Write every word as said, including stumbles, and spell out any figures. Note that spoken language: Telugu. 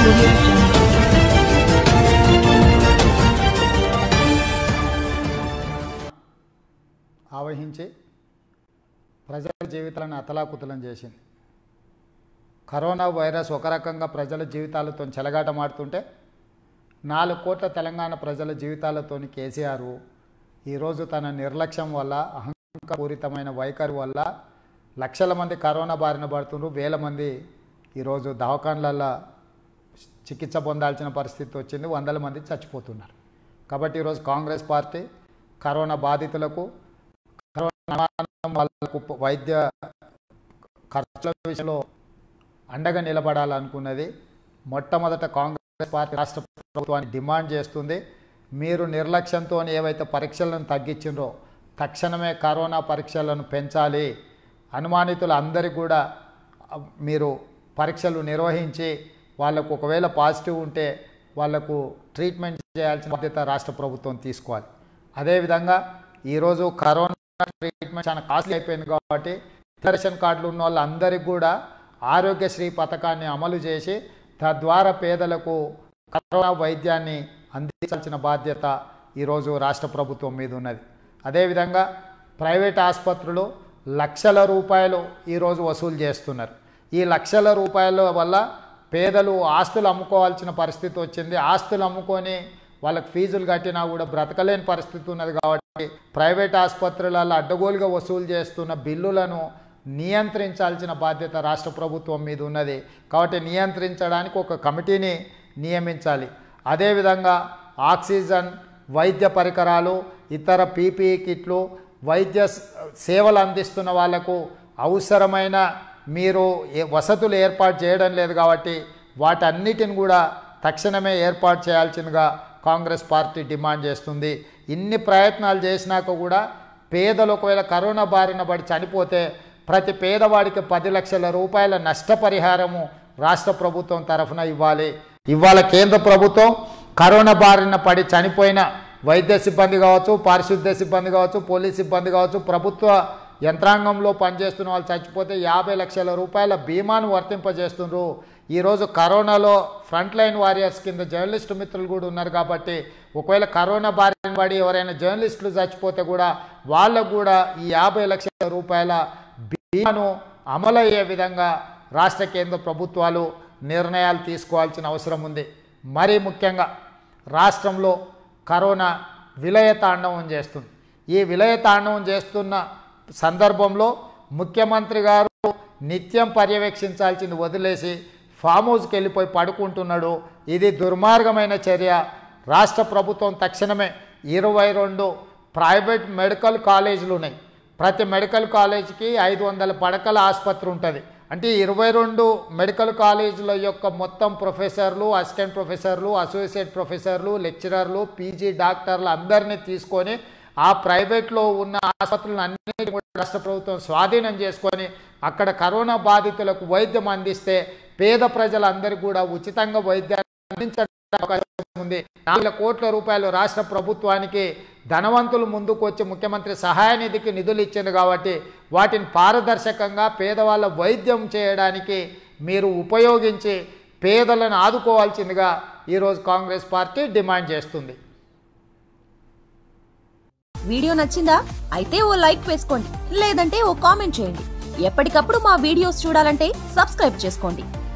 ఆవహించి ప్రజల జీవితాలను అతలాకుతలం చేసింది. కరోనా వైరస్ ఒక రకంగా ప్రజల జీవితాలతో చెలగాటమాడుతుంటే నాలుగు కోట్ల తెలంగాణ ప్రజల జీవితాలతో కేసీఆర్ ఈరోజు తన నిర్లక్ష్యం వల్ల, అహంకారపూరితమైన వైఖరి వల్ల లక్షల మంది కరోనా బారిన పడుతున్నారు. వేల మంది ఈరోజు దవాఖాన్లలో చికిత్స పొందాల్సిన పరిస్థితి వచ్చింది. వందల మంది చచ్చిపోతున్నారు. కాబట్టి ఈరోజు కాంగ్రెస్ పార్టీ కరోనా బాధితులకు, కరోనా వాళ్ళకు వైద్య ఖర్చుల విషయంలో అండగా నిలబడాలనుకున్నది. మొట్టమొదట కాంగ్రెస్ పార్టీ రాష్ట్ర ప్రభుత్వాన్ని డిమాండ్ చేస్తుంది. మీరు నిర్లక్ష్యంతో ఏవైతే పరీక్షలను తగ్గించిండ్రో తక్షణమే కరోనా పరీక్షలను పెంచాలి. అనుమానితులు అందరికీ కూడా మీరు పరీక్షలు నిర్వహించి వాళ్ళకు ఒకవేళ పాజిటివ్ ఉంటే వాళ్లకు ట్రీట్మెంట్ చేయాల్సిన బాధ్యత రాష్ట్ర ప్రభుత్వం తీసుకోవాలి. అదేవిధంగా ఈరోజు కరోనా ట్రీట్మెంట్ చాలా కాస్ట్లీ అయిపోయింది కాబట్టి రేషన్ కార్డులు ఉన్న వాళ్ళందరికీ కూడా ఆరోగ్యశ్రీ పథకాన్ని అమలు చేసి తద్వారా పేదలకు కరోనా వైద్యాన్ని అందించాల్సిన బాధ్యత ఈరోజు రాష్ట్ర ప్రభుత్వం మీద ఉన్నది. అదేవిధంగా ప్రైవేట్ ఆసుపత్రులు లక్షల రూపాయలు ఈరోజు వసూలు చేస్తున్నారు. ఈ లక్షల రూపాయల వల్ల పేదలు ఆస్తులు అమ్ముకోవాల్సిన పరిస్థితి వచ్చింది. ఆస్తులు అమ్ముకొని వాళ్ళకి ఫీజులు కట్టినా కూడా బ్రతకలేని పరిస్థితి ఉన్నది. కాబట్టి ప్రైవేట్ ఆసుపత్రులలో అడ్డగోలుగా వసూలు చేస్తున్న బిల్లులను నియంత్రించాల్సిన బాధ్యత రాష్ట్ర ప్రభుత్వం మీద ఉన్నది. కాబట్టి నియంత్రించడానికి ఒక కమిటీని నియమించాలి. అదేవిధంగా ఆక్సిజన్, వైద్య పరికరాలు, ఇతర పీపీఈ కిట్లు, వైద్య సేవలు అందిస్తున్న వాళ్లకు అవసరమైన మీరు వసతులు ఏర్పాటు చేయడం లేదు. కాబట్టి వాటన్నిటిని కూడా తక్షణమే ఏర్పాటు చేయాల్సిందిగా కాంగ్రెస్ పార్టీ డిమాండ్ చేస్తుంది. ఇన్ని ప్రయత్నాలు చేసినాక కూడా పేదలు ఒకవేళ కరోనా బారిన పడి చనిపోతే ప్రతి పేదవాడికి పది లక్షల రూపాయల నష్టపరిహారము రాష్ట్ర ప్రభుత్వం తరఫున ఇవ్వాలి. ఇవాళ కేంద్ర ప్రభుత్వం కరోనా బారిన పడి చనిపోయిన వైద్య సిబ్బంది కావచ్చు, పారిశుద్ధ్య సిబ్బంది కావచ్చు, పోలీస్ సిబ్బంది కావచ్చు, ప్రభుత్వ యంత్రాంగంలో పనిచేస్తున్న వాళ్ళు చచ్చిపోతే యాభై లక్షల రూపాయల బీమాను వర్తింపజేస్తున్నారు. ఈరోజు కరోనాలో ఫ్రంట్ లైన్ వారియర్స్ కింద జర్నలిస్టు మిత్రులు కూడా ఉన్నారు. కాబట్టి ఒకవేళ కరోనా బారిన పడి ఎవరైనా జర్నలిస్టులు చచ్చిపోతే కూడా వాళ్ళకు కూడా ఈ యాభై లక్షల రూపాయల బీమాను అమలయ్యే విధంగా రాష్ట్ర కేంద్ర ప్రభుత్వాలు నిర్ణయాలు తీసుకోవాల్సిన అవసరం ఉంది. మరీ ముఖ్యంగా రాష్ట్రంలో కరోనా విలయ తాండవం చేస్తుంది. ఈ విలయ తాండవం చేస్తున్న సందర్భంలో ముఖ్యమంత్రి గారు నిత్యం పర్యవేక్షించాల్సింది వదిలేసి ఫామ్ హౌస్కి వెళ్ళిపోయి పడుకుంటున్నాడు. ఇది దుర్మార్గమైన చర్య. రాష్ట్ర ప్రభుత్వం తక్షణమే ఇరవై రెండు ప్రైవేట్ మెడికల్ కాలేజీలు ఉన్నాయి. ప్రతి మెడికల్ కాలేజీకి ఐదు వందల పడకల ఆసుపత్రి ఉంటుంది. అంటే ఇరవై రెండు మెడికల్ కాలేజీల యొక్క మొత్తం ప్రొఫెసర్లు, అసిస్టెంట్ ప్రొఫెసర్లు, అసోసియేట్ ప్రొఫెసర్లు, లెక్చరర్లు, పీజీ డాక్టర్లు అందరినీ తీసుకొని ఆ ప్రైవేట్లో ఉన్న ఆసుపత్రులను అన్నింటినీ కూడా రాష్ట్ర ప్రభుత్వం స్వాధీనం చేసుకొని అక్కడ కరోనా బాధితులకు వైద్యం అందిస్తే పేద ప్రజలందరికీ కూడా ఉచితంగా వైద్యాన్ని అందించడానికి అవకాశం ఉంది. నాలుగు కోట్ల రూపాయలు రాష్ట్ర ప్రభుత్వానికి ధనవంతులు ముందుకు వచ్చి ముఖ్యమంత్రి సహాయ నిధికి నిధులు ఇచ్చింది. కాబట్టి వాటిని పారదర్శకంగా పేదవాళ్ళ వైద్యం చేయడానికి మీరు ఉపయోగించి పేదలను ఆదుకోవాల్సిందిగా ఈరోజు కాంగ్రెస్ పార్టీ డిమాండ్ చేస్తుంది. వీడియో నచ్చిందా? అయితే ఓ లైక్ వేసుకోండి, లేదంటే ఓ కామెంట్ చేయండి. ఎప్పటికప్పుడు మా వీడియోస్ చూడాలంటే సబ్స్క్రైబ్ చేసుకోండి.